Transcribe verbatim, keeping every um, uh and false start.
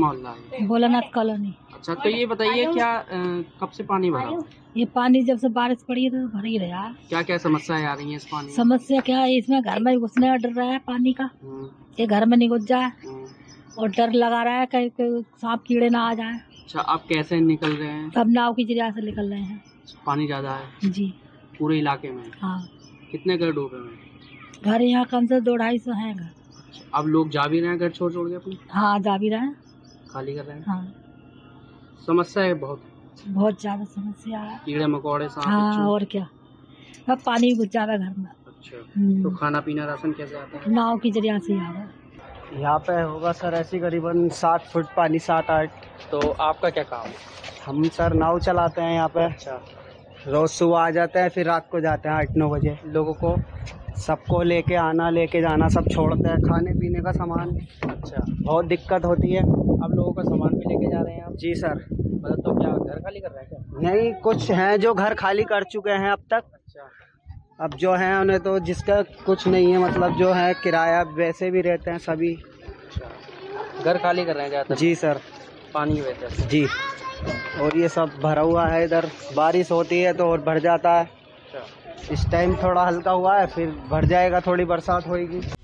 मोहल्ला है? भोलानाथ कॉलोनी। अच्छा, तो ये बताइए क्या अ, कब से पानी भरा? ये पानी जब से बारिश पड़ी है तो भर ही रहा। क्या क्या समस्याएं आ रही हैं इस पानी में? समस्या क्या है, इसमें घर में घुसने का डर रहा है पानी का, ये घर में नहीं घुस जाए और डर लगा रहा है कहीं कहीं सांप कीड़े ना आ जाए। अच्छा, आप कैसे निकल रहे हैं? अब नाव की जरिया से निकल रहे हैं। पानी ज्यादा है जी पूरे इलाके में? हाँ। कितने घर डूबे हुए हैं? घर यहाँ कम से दो ढाई सौ है घर। अब लोग जा भी रहे हैं घर छोड़ छोड़ के अपनी? हाँ जा भी रहे हैं, खाली कर रहे हैं। हाँ समस्या है बहुत बहुत ज्यादा समस्या है। कीड़े मकोड़े सांप हाँ बिच्छू। और क्या, अब पानी घुस जावे घर में। अच्छा, हम्म। तो खाना पीना राशन कैसे आता है? नाव की जरिया से आवे। यहाँ पे होगा सर ऐसी करीबन सात फुट पानी, सात आठ। तो आपका क्या काम है? हम सर नाव चलाते हैं यहाँ पे। अच्छा, रोज सुबह आ जाते हैं, फिर रात को जाते हैं आठ नौ बजे। लोगों को सबको लेके आना लेके जाना सब छोड़ते हैं, खाने पीने का सामान। अच्छा, बहुत दिक्कत होती है। अब लोगों का सामान भी लेके जा रहे हैं आप? जी सर। मतलब तो क्या घर खाली कर रहे हैं क्या? नहीं, कुछ हैं जो घर खाली कर चुके हैं अब तक। अच्छा, अब जो है उन्हें तो जिसका कुछ नहीं है, मतलब जो है किराया वैसे भी रहते हैं सभी। अच्छा, घर खाली कर रहे हैं ज़्यादातर? जी सर। पानी की वजह से? जी। और ये सब भरा हुआ है, इधर बारिश होती है तो और भर जाता है। अच्छा, इस टाइम थोड़ा हल्का हुआ है, फिर भर जाएगा, थोड़ी बरसात होएगी।